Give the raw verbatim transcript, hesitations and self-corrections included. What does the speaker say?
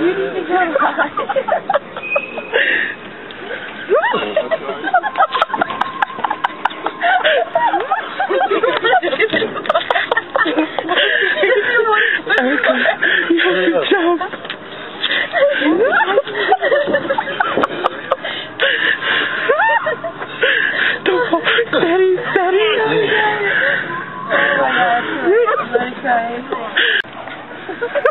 You need to go high. Good job. Don't fall. Steady, steady. Oh my God. I'm crying.